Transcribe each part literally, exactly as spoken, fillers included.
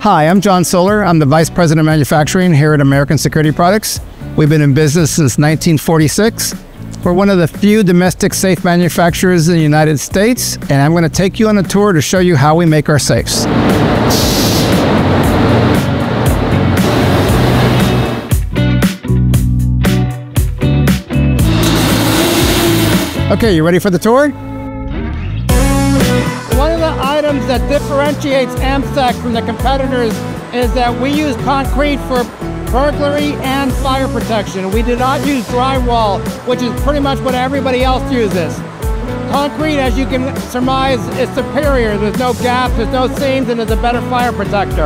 Hi, I'm John Solar. I'm the Vice President of Manufacturing here at American Security Products. We've been in business since nineteen forty-six. We're one of the few domestic safe manufacturers in the United States, and I'm going to take you on a tour to show you how we make our safes. Okay, you ready for the tour? One of the items that differentiates AMSEC from the competitors is that we use concrete for burglary and fire protection. We do not use drywall, which is pretty much what everybody else uses. Concrete, as you can surmise, is superior. There's no gaps, there's no seams, and it's a better fire protector.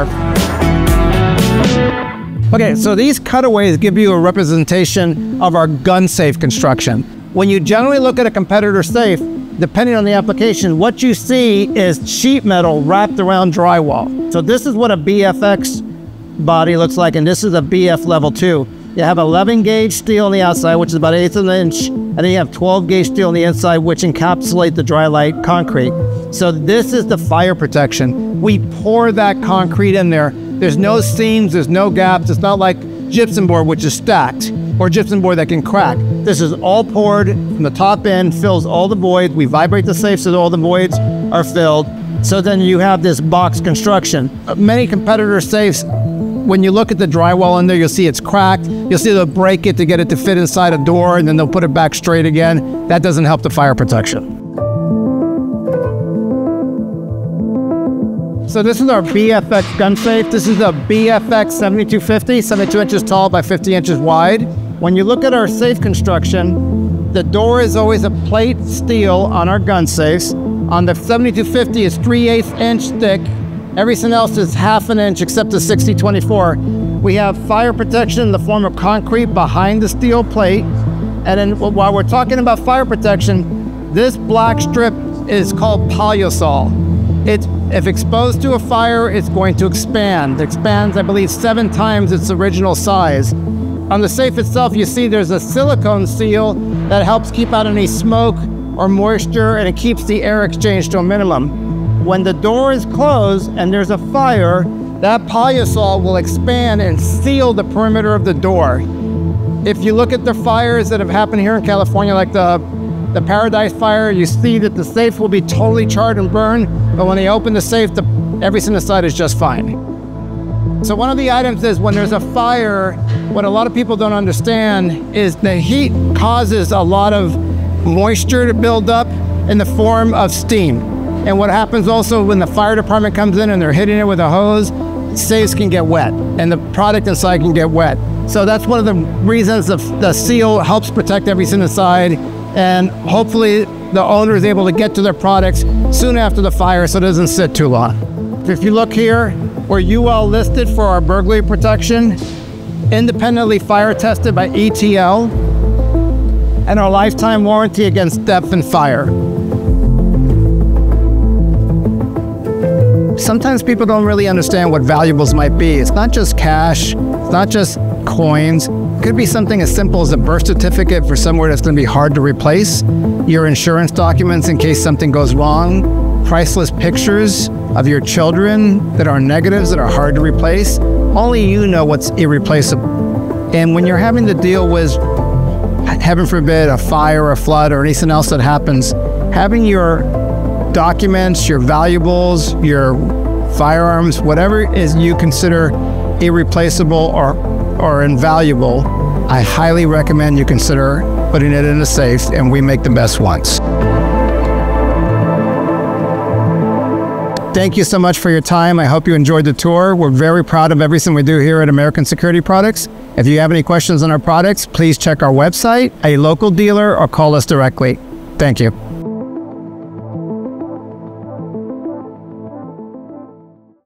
Okay, so these cutaways give you a representation of our gun safe construction. When you generally look at a competitor safe, depending on the application, what you see is sheet metal wrapped around drywall. So this is what a B F X body looks like, and this is a B F level two. You have eleven gauge steel on the outside, which is about eighth of an inch, and then you have twelve gauge steel on the inside, which encapsulate the dry light concrete. So this is the fire protection. We pour that concrete in there. There's no seams, there's no gaps. It's not like gypsum board, which is stacked, or gypsum board that can crack. This is all poured from the top end, fills all the voids. We vibrate the safe so that all the voids are filled. So then you have this box construction. Many competitor safes, when you look at the drywall in there, you'll see it's cracked. You'll see they'll break it to get it to fit inside a door, and then they'll put it back straight again. That doesn't help the fire protection. So this is our B F X gun safe. This is a B F X seventy-two fifty, seventy-two inches tall by fifty inches wide. When you look at our safe construction, the door is always a plate steel on our gun safes. On the seventy-two fifty, it's three eighths inch thick. Everything else is half an inch except the sixty twenty-four. We have fire protection in the form of concrete behind the steel plate. And then while we're talking about fire protection, this black strip is called Palusol. It, if exposed to a fire, it's going to expand. It expands, I believe, seven times its original size. On the safe itself, you see there's a silicone seal that helps keep out any smoke or moisture, and it keeps the air exchange to a minimum. When the door is closed and there's a fire, that Palusol will expand and seal the perimeter of the door. If you look at the fires that have happened here in California, like the The Paradise Fire, you see that the safe will be totally charred and burned, but when they open the safe, the, everything inside is just fine. So one of the items is when there's a fire, what a lot of people don't understand is the heat causes a lot of moisture to build up in the form of steam. And what happens also when the fire department comes in and they're hitting it with a hose, safes can get wet and the product inside can get wet. So that's one of the reasons the, the seal helps protect everything inside. And hopefully the owner is able to get to their products soon after the fire so it doesn't sit too long. If you look here, we're U L listed for our burglary protection, independently fire tested by E T L, and our lifetime warranty against theft and fire. Sometimes people don't really understand what valuables might be. It's not just cash, it's not just coins. It could be something as simple as a birth certificate for somewhere that's going to be hard to replace, your insurance documents in case something goes wrong, priceless pictures of your children that are negatives that are hard to replace. Only you know what's irreplaceable. And when you're having to deal with, heaven forbid, a fire, a flood, or anything else that happens, having your documents, your valuables, your firearms, whatever it is you consider irreplaceable or or invaluable, I highly recommend you consider putting it in a safe, and we make the best ones. Thank you so much for your time. I hope you enjoyed the tour. We're very proud of everything we do here at American Security Products. If you have any questions on our products, please check our website, a local dealer, or call us directly. Thank you.